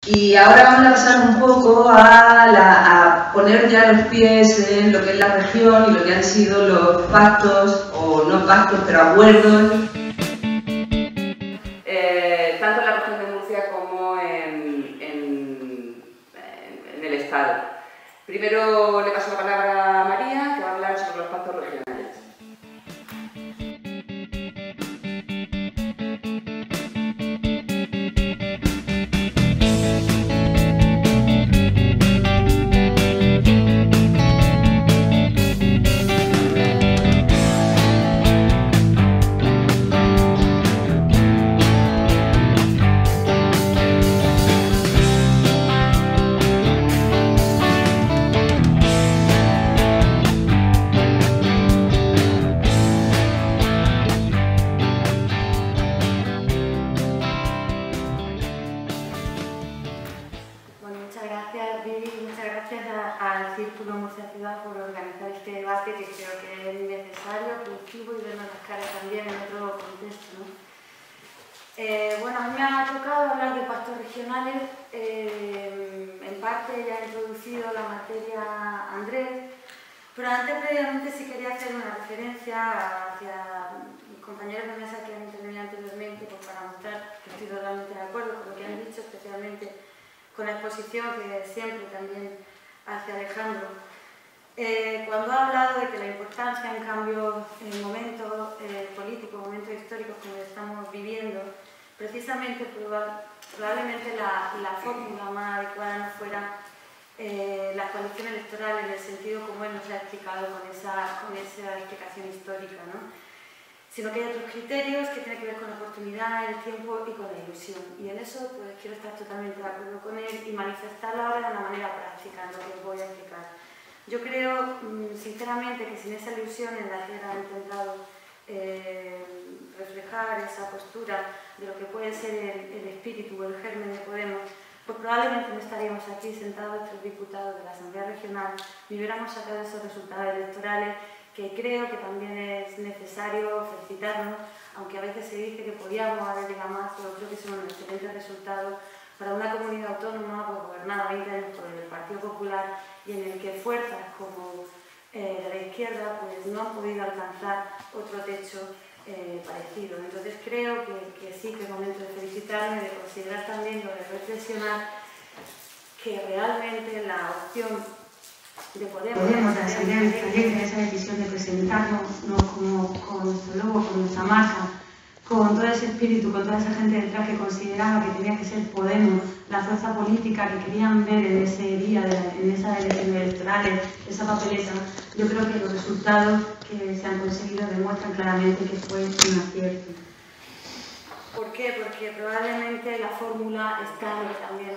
Y ahora vamos a pasar un poco a poner ya los pies en lo que es la región y lo que han sido los pactos, o no pactos, pero acuerdos, tanto en la región de Murcia como en el Estado. Primero le paso la palabra a María, que va a hablar sobre los pactos regionales. Al Círculo Murcia Ciudad por organizar este debate, que creo que es necesario, productivo y vernos las caras también en otro contexto, ¿no? Bueno, a mí me ha tocado hablar de pactos regionales. En parte ya ha introducido la materia Andrés, pero antes previamente sí quería hacer una referencia hacia mis compañeros de mesa que han intervenido anteriormente, pues para mostrar que estoy totalmente de acuerdo con lo que han dicho, especialmente con la exposición que siempre también hace Alejandro. Cuando ha hablado de que la importancia en cambios en momentos políticos, momentos históricos como estamos viviendo, precisamente probablemente la fórmula más adecuada no fuera la coalición electoral en el sentido como él nos ha explicado con esa explicación histórica, ¿no? Sino que hay otros criterios que tienen que ver con la oportunidad, el tiempo y con la ilusión. Y en eso pues quiero estar totalmente de acuerdo con él y manifestarlo ahora de una manera práctica, en lo que os voy a explicar. Yo creo, sinceramente, que sin esa ilusión en la que ha intentado reflejar esa postura de lo que puede ser el espíritu o el germen de Podemos, pues probablemente no estaríamos aquí sentados tres diputados de la Asamblea Regional ni hubiéramos sacado esos resultados electorales, que creo que también es necesario felicitarnos, aunque a veces se dice que podíamos haber llegado más, pero creo que son un excelente resultado para una comunidad autónoma pues, gobernada 20 años por el Partido Popular y en el que fuerzas como de la izquierda pues, no han podido alcanzar otro techo parecido. Entonces creo que sí que es momento de felicitarme, de considerar también lo de reflexionar que realmente la opción de Podemos, de Asamblea de esa decisión de presentarnos con nuestro logo, con nuestra marca, con todo ese espíritu, con toda esa gente detrás que consideraba que tenía que ser Podemos, la fuerza política que querían ver en ese día, en esas elecciones electorales, esa papeleta. Yo creo que los resultados que se han conseguido demuestran claramente que fue un acierto. ¿Por qué? Porque probablemente la fórmula está en lo que también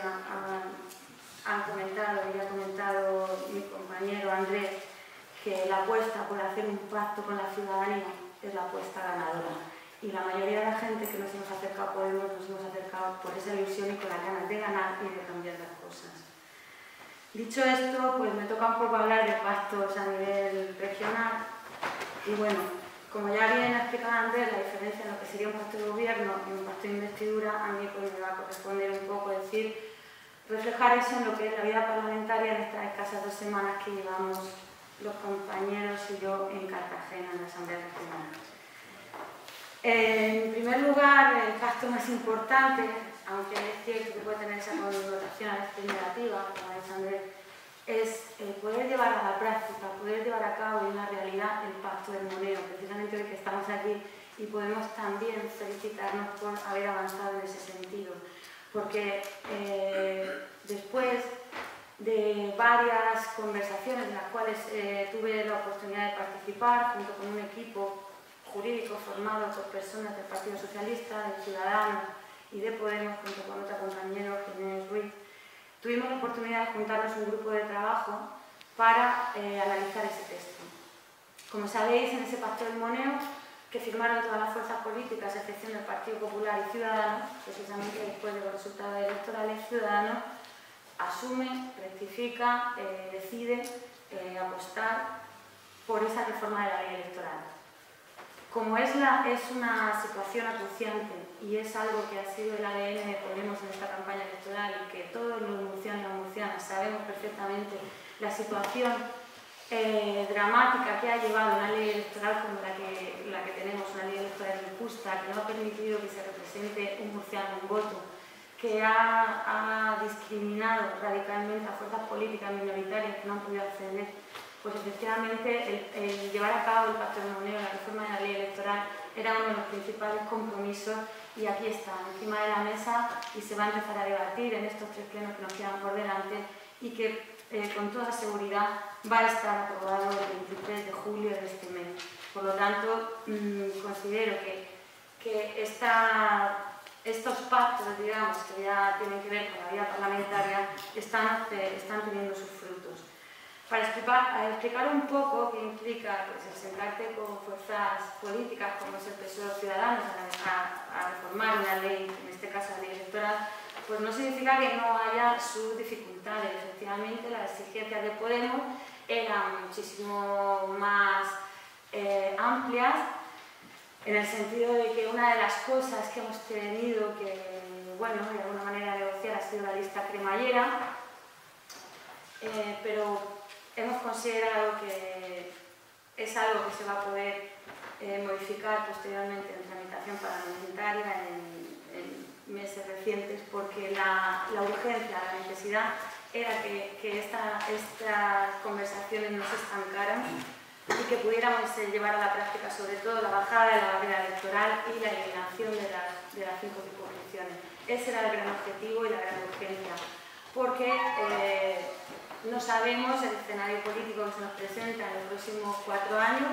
han comentado y ha comentado mi compañero Andrés, que la apuesta por hacer un pacto con la ciudadanía es la apuesta ganadora. Y la mayoría de la gente que nos hemos acercado a Podemos nos hemos acercado por esa ilusión y con las ganas de ganar y de cambiar las cosas. Dicho esto, pues me toca un poco hablar de pactos a nivel regional. Y bueno, como ya bien ha explicado Andrés, la diferencia en lo que sería un pacto de gobierno y un pacto de investidura, a mí pues me va a corresponder un poco reflejar eso en lo que es la vida parlamentaria en estas escasas 2 semanas que llevamos los compañeros y yo en Cartagena, en la Asamblea Regional. En primer lugar, el pacto más importante, aunque es cierto que puede tener esa connotación a veces negativa, como ha dicho Andrés, es poder llevar a la práctica, poder llevar a cabo en la realidad el pacto del Moneo, precisamente hoy que estamos aquí y podemos también felicitarnos por haber avanzado en ese sentido. Porque después de varias conversaciones en las cuales tuve la oportunidad de participar junto con un equipo jurídico formado por personas del Partido Socialista, de Ciudadanos y de Podemos, junto con otro compañero, Jiménez Ruiz, tuvimos la oportunidad de juntarnos un grupo de trabajo para analizar ese texto. Como sabéis, en ese pacto del Moneo, que firmaron todas las fuerzas políticas, a excepción del Partido Popular y Ciudadanos, precisamente después de los resultados electorales, Ciudadanos asume, rectifica, decide apostar por esa reforma de la ley electoral. Como es una situación acuciante y es algo que ha sido el ADN de Podemos en esta campaña electoral y que todos los murcianos y murcianas sabemos perfectamente la situación dramática que ha llevado una ley electoral como la que tenemos, una ley electoral injusta, que no ha permitido que se represente un murciano en voto, que ha discriminado radicalmente a fuerzas políticas minoritarias que no han podido acceder, pues efectivamente el llevar a cabo el pacto de Moneo, la reforma de la ley electoral, era uno de los principales compromisos y aquí está, encima de la mesa y se va a empezar a debatir en estos 3 plenos que nos quedan por delante y que con toda seguridad va a estar aprobado el 23 de julio de este mes. Por lo tanto, considero que estos pactos, digamos, que ya tienen que ver con la vida parlamentaria, están teniendo sus frutos. Para explicar un poco qué implica pues, el sentarte con fuerzas políticas como es el PSOE o Ciudadanos a reformar una ley, en este caso la ley electoral, pues no significa que no haya sus dificultades. Efectivamente, las exigencias de Podemos eran muchísimo más amplias, en el sentido de que una de las cosas que hemos tenido que, bueno, de alguna manera negociar ha sido la lista cremallera, pero hemos considerado que es algo que se va a poder modificar posteriormente en tramitación parlamentaria en meses recientes, porque la urgencia, la necesidad era que estas conversaciones no se estancaran y que pudiéramos llevar a la práctica sobre todo la bajada de la barrera electoral y la eliminación de las 5 circunscripciones. Ese era el gran objetivo y la gran urgencia, porque no sabemos el escenario político que se nos presenta en los próximos 4 años,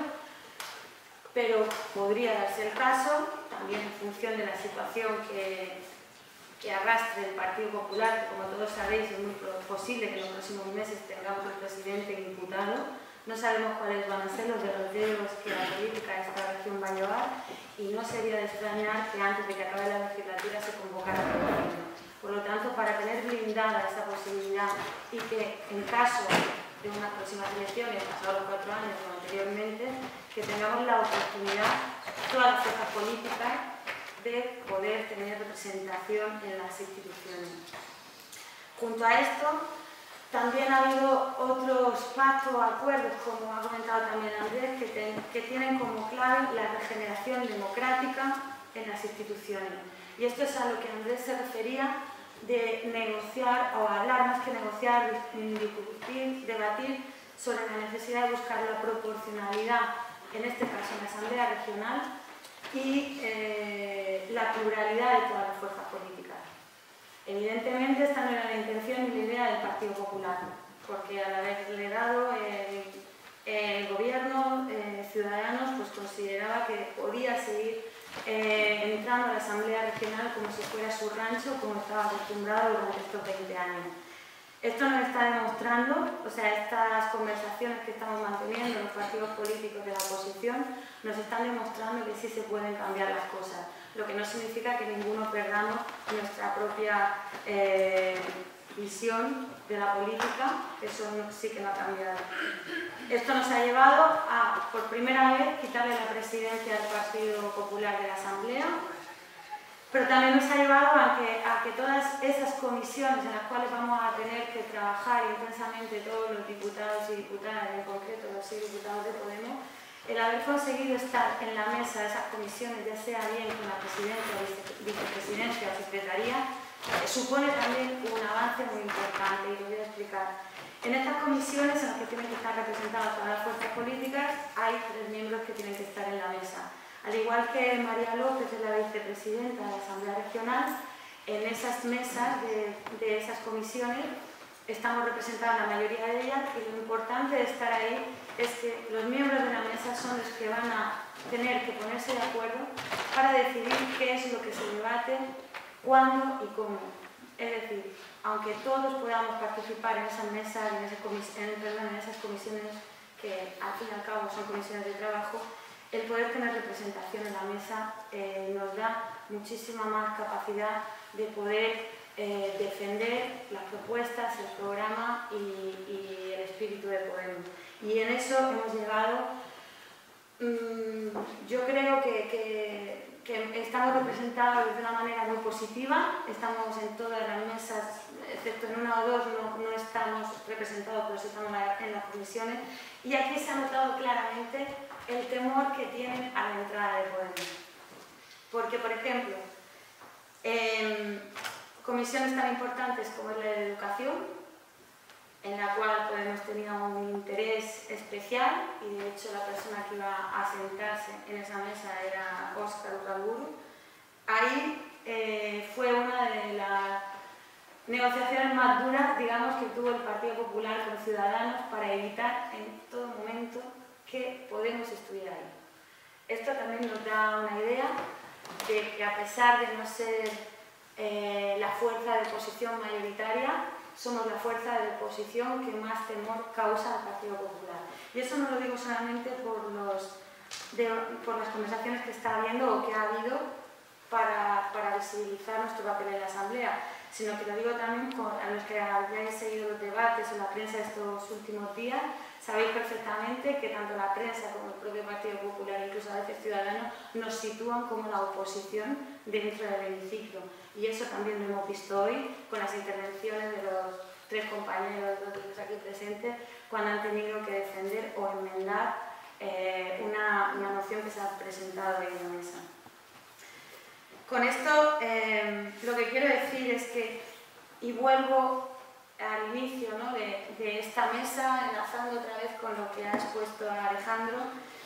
pero podría darse el caso, también en función de la situación que arrastre el Partido Popular, que como todos sabéis es muy posible que en los próximos meses tengamos un presidente imputado. No sabemos cuáles van a ser los derroteros que la política de esta región va a llevar y no sería de extrañar que antes de que acabe la legislatura se convocara el referéndum. Por lo tanto, para tener blindada esa posibilidad y que en caso de unas próximas elecciones, pasados los 4 años como anteriormente, que tengamos la oportunidad, todas las fuerzas políticas, de poder tener representación en las instituciones. Junto a esto, también ha habido otros pactos o acuerdos, como ha comentado también Andrés, que tienen como clave la regeneración democrática en las instituciones. Y esto es a lo que Andrés se refería de negociar, o hablar más que negociar, discutir, debatir sobre la necesidad de buscar la proporcionalidad, en este caso en la Asamblea Regional, y la pluralidad de todas las fuerzas políticas. Evidentemente esta no era la intención ni la idea del Partido Popular, porque al haberle dado el gobierno, Ciudadanos pues consideraba que podía seguir entrando a la Asamblea Regional como si fuera su rancho, como estaba acostumbrado durante estos 20 años. Esto nos está demostrando, o sea, estas conversaciones que estamos manteniendo los partidos políticos de la oposición nos están demostrando que sí se pueden cambiar las cosas, lo que no significa que ninguno perdamos nuestra propia visión de la política, eso sí que no ha cambiado. Esto nos ha llevado a, por primera vez, quitarle la presidencia del Partido Popular de la Asamblea, pero también nos ha llevado a que todas esas comisiones en las cuales vamos a tener que trabajar intensamente todos los diputados y diputadas, en concreto los 6 diputados de Podemos, el haber conseguido estar en la mesa de esas comisiones, ya sea bien con la presidencia, vicepresidencia o secretaría, supone también un avance muy importante y lo voy a explicar. En estas comisiones en las que tienen que estar representadas todas las fuerzas políticas, hay 3 miembros que tienen que estar en la mesa. Al igual que María López es la vicepresidenta de la Asamblea Regional, en esas mesas de esas comisiones estamos representadas la mayoría de ellas y lo importante de estar ahí es que los miembros de la mesa son los que van a tener que ponerse de acuerdo para decidir qué es lo que se debate, cuándo y cómo. Es decir, aunque todos podamos participar en esas mesas, en esas comisiones que al fin y al cabo son comisiones de trabajo, el poder tener representación en la mesa nos da muchísima más capacidad de poder defender las propuestas, el programa y el espíritu de Podemos. Y en eso hemos llegado Yo creo que estamos representados de una manera muy positiva, estamos en todas las mesas, excepto en una o dos no estamos representados, pero sí estamos en las comisiones, y aquí se ha notado claramente el temor que tienen a la entrada de Podemos. Porque, por ejemplo, comisiones tan importantes como es la de educación, en la cual Podemos tenía un interés especial, y de hecho la persona que iba a sentarse en esa mesa era Óscar Urraburu. Ahí fue una de las negociaciones más duras, digamos, que tuvo el Partido Popular con Ciudadanos para evitar en todo momento que Podemos estuviera ahí. Esto también nos da una idea de que, a pesar de no ser la fuerza de oposición mayoritaria, somos la fuerza de oposición que más temor causa al Partido Popular. Y eso no lo digo solamente por las conversaciones que está habiendo o que ha habido para visibilizar nuestro papel en la Asamblea, sino que lo digo también a los que hayáis seguido los debates en la prensa estos últimos días. Sabéis perfectamente que tanto la prensa como el propio Partido Popular, incluso a veces Ciudadanos, nos sitúan como la oposición dentro del hemiciclo. Y eso también lo hemos visto hoy con las intervenciones de los tres compañeros aquí presentes, cuando han tenido que defender o enmendar una moción que se ha presentado hoy en la mesa. Con esto lo que quiero decir es que, y vuelvo al inicio, ¿no?, de esta mesa, enlazando otra vez con lo que ha expuesto Alejandro,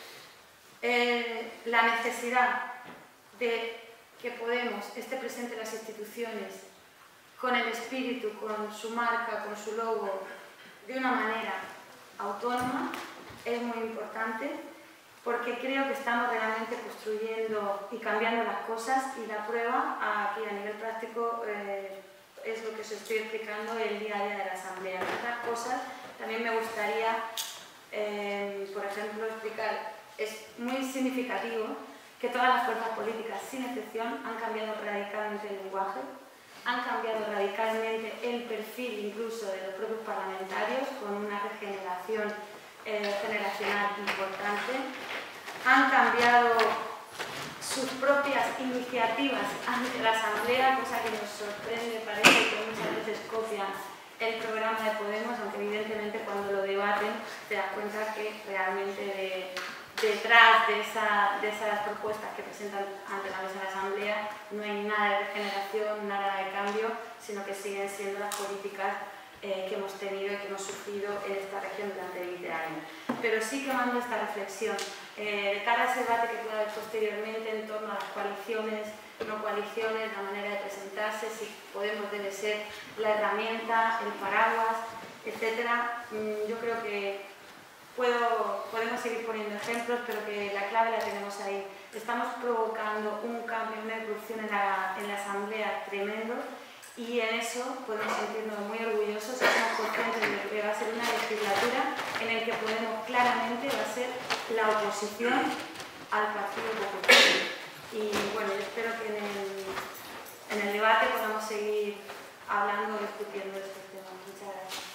la necesidad de que Podemos esté presente en las instituciones con el espíritu, con su marca, con su logo, de una manera autónoma, es muy importante, porque creo que estamos realmente construyendo y cambiando las cosas, y la prueba aquí a nivel práctico es lo que os estoy explicando el día a día de la Asamblea. Otras cosas también me gustaría, por ejemplo, explicar. Es muy significativo que todas las fuerzas políticas, sin excepción, han cambiado radicalmente el lenguaje, han cambiado radicalmente el perfil incluso de los propios parlamentarios, con una regeneración generacional importante, han cambiado sus propias iniciativas ante la Asamblea, cosa que nos sorprende, parece que muchas veces copian el programa de Podemos, aunque evidentemente cuando lo debaten te das cuenta que realmente detrás de esas propuestas que presentan ante la mesa de la Asamblea no hay nada de regeneración, nada de cambio, sino que siguen siendo las políticas que hemos tenido y que hemos sufrido en esta región durante 20 años. Pero sí que mando esta reflexión de cara a ese debate que pueda haber posteriormente en torno a las coaliciones, no coaliciones, la manera de presentarse, si Podemos debe ser la herramienta, el paraguas, etc. Yo creo que podemos seguir poniendo ejemplos, pero que la clave la tenemos ahí. Estamos provocando un cambio, una evolución en la Asamblea tremendo, y en eso podemos sentirnos muy orgullosos y somos conscientes de que va a ser una legislatura en la que Podemos claramente va a ser la oposición al Partido Popular. Y bueno, yo espero que en el debate podamos seguir hablando y discutiendo estos temas. Muchas gracias.